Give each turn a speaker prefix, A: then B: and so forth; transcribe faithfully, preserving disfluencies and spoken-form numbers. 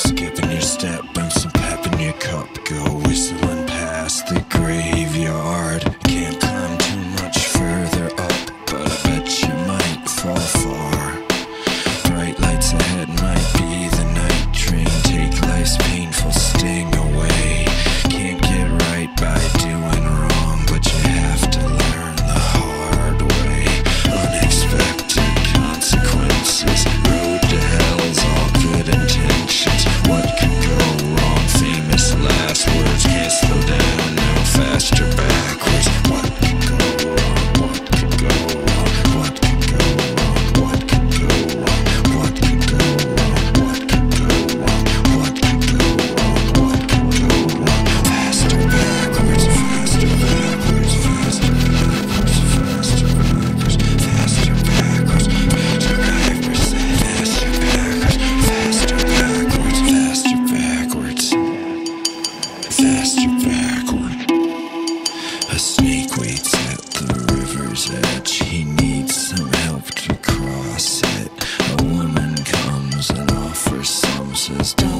A: skip in your step, burn some pep in your cup. Go whistling past the graveyard. Can't climb too much further up, but I bet you might fall far. Bright lights ahead might be the night train. Take life's painful sting away. Can't get right by doing wrong, but you have to learn the hard way. Unexpected consequences. Road to hell's all good intentions. What could go wrong? Famous last words. Can't slow down now, faster backwards. What could go wrong? What could go wrong? What could go wrong? What could go wrong? What could go wrong? What could go wrong? What could go wrong? What could go wrong? Faster backwards, faster backwards, faster backwards, faster backwards, faster backwards, twenty-five percent faster backwards, faster backwards, faster backwards, faster backward. A snake waits at the river's edge. He needs some help to cross it. A woman comes and offers some, says,